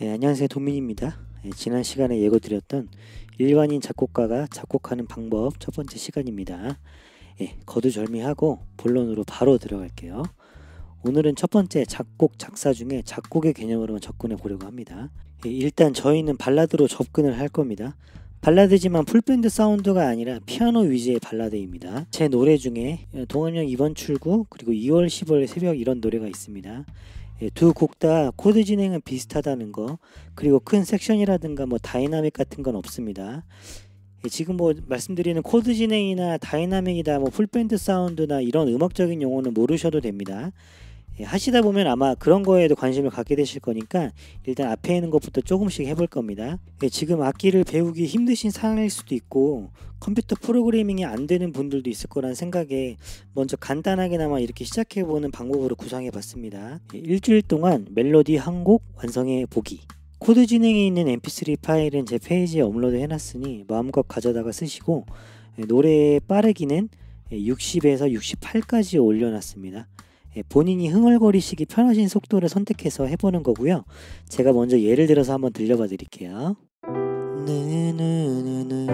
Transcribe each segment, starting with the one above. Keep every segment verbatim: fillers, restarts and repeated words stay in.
네, 안녕하세요. 도민입니다. 네, 지난 시간에 예고드렸던 일반인 작곡가가 작곡하는 방법 첫 번째 시간입니다. 네, 거두절미하고 본론으로 바로 들어갈게요. 오늘은 첫 번째 작곡, 작사 중에 작곡의 개념으로 접근해 보려고 합니다. 네, 일단 저희는 발라드로 접근을 할 겁니다. 발라드지만 풀밴드 사운드가 아니라 피아노 위주의 발라드입니다. 제 노래 중에 동안형 이번 출구 그리고 이월 십월 새벽 이런 노래가 있습니다. 두 곡 다 코드 진행은 비슷하다는 거, 그리고 큰 섹션이라든가 뭐 다이나믹 같은 건 없습니다. 지금 뭐 말씀드리는 코드 진행이나 다이나믹이다 뭐 풀밴드 사운드나 이런 음악적인 용어는 모르셔도 됩니다. 하시다 보면 아마 그런 거에도 관심을 갖게 되실 거니까 일단 앞에 있는 것부터 조금씩 해볼 겁니다. 지금 악기를 배우기 힘드신 상황일 수도 있고 컴퓨터 프로그래밍이 안 되는 분들도 있을 거란 생각에 먼저 간단하게나마 이렇게 시작해보는 방법으로 구상해 봤습니다. 일주일 동안 멜로디 한 곡 완성해 보기. 코드 진행에 있는 엠피쓰리 파일은 제 페이지에 업로드 해놨으니 마음껏 가져다가 쓰시고, 노래의 빠르기는 육십에서 육십팔까지 올려놨습니다. 본인이 흥얼거리시기 편하신 속도를 선택해서 해보는 거고요. 제가 먼저 예를 들어서 한번 들려봐 드릴게요. 느느느느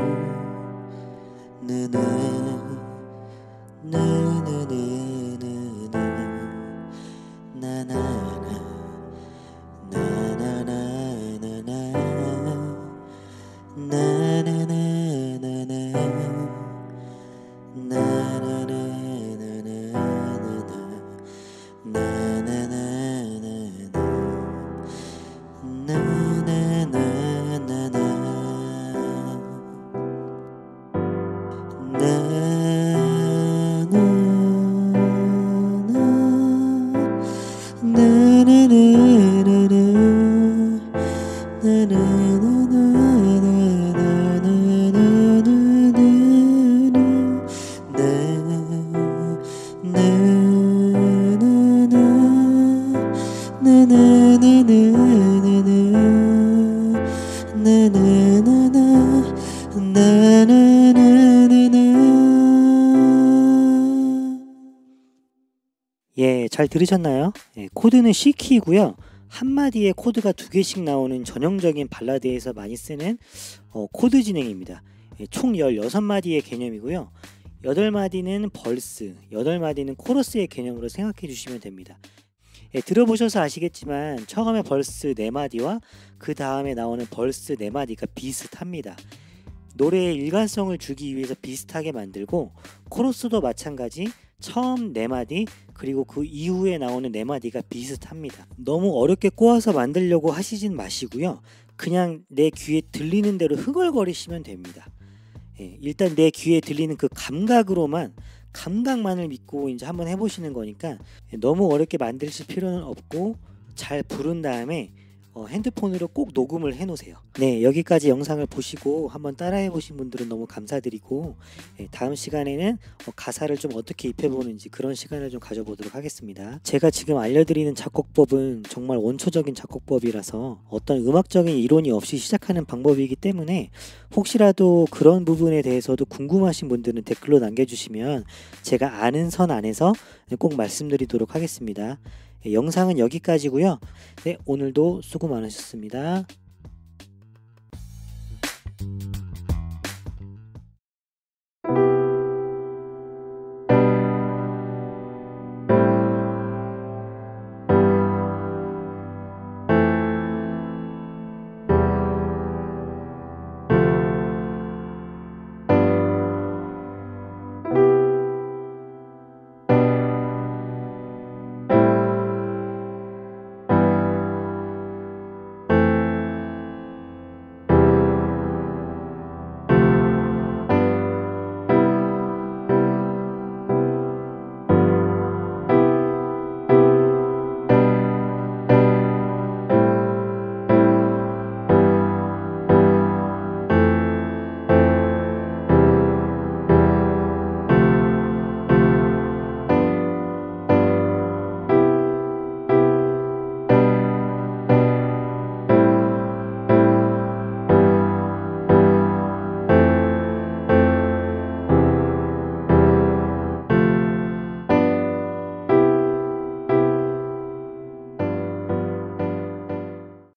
느느 느느느느 나나나 나나나나나 나나나나나 예, 잘 들으셨나요? 예, 코드는 C키이고요. 한마디에 코드가 두 개씩 나오는 전형적인 발라드에서 많이 쓰는 어, 코드 진행입니다. 예, 총 열여섯 마디의 개념이고요. 여덟 마디는 벌스, 여덟 마디는 코러스의 개념으로 생각해 주시면 됩니다. 예, 들어보셔서 아시겠지만 처음에 벌스 네 마디와 그 다음에 나오는 벌스 네 마디가 비슷합니다. 노래의 일관성을 주기 위해서 비슷하게 만들고, 코러스도 마찬가지 처음 네 마디 그리고 그 이후에 나오는 네 마디가 비슷합니다. 너무 어렵게 꼬아서 만들려고 하시진 마시고요. 그냥 내 귀에 들리는 대로 흥얼거리시면 됩니다. 예, 일단 내 귀에 들리는 그 감각으로만, 감각만을 믿고 이제 한번 해보시는 거니까 너무 어렵게 만드실 필요는 없고, 잘 부른 다음에 어, 핸드폰으로 꼭 녹음을 해 놓으세요. 네, 여기까지 영상을 보시고 한번 따라해 보신 분들은 너무 감사드리고, 예, 다음 시간에는 어, 가사를 좀 어떻게 입혀보는지 그런 시간을 좀 가져보도록 하겠습니다. 제가 지금 알려드리는 작곡법은 정말 원초적인 작곡법이라서 어떤 음악적인 이론이 없이 시작하는 방법이기 때문에 혹시라도 그런 부분에 대해서도 궁금하신 분들은 댓글로 남겨주시면 제가 아는 선 안에서 꼭 말씀드리도록 하겠습니다. 예, 영상은 여기까지고요. 네, 오늘도 수고 많으셨습니다.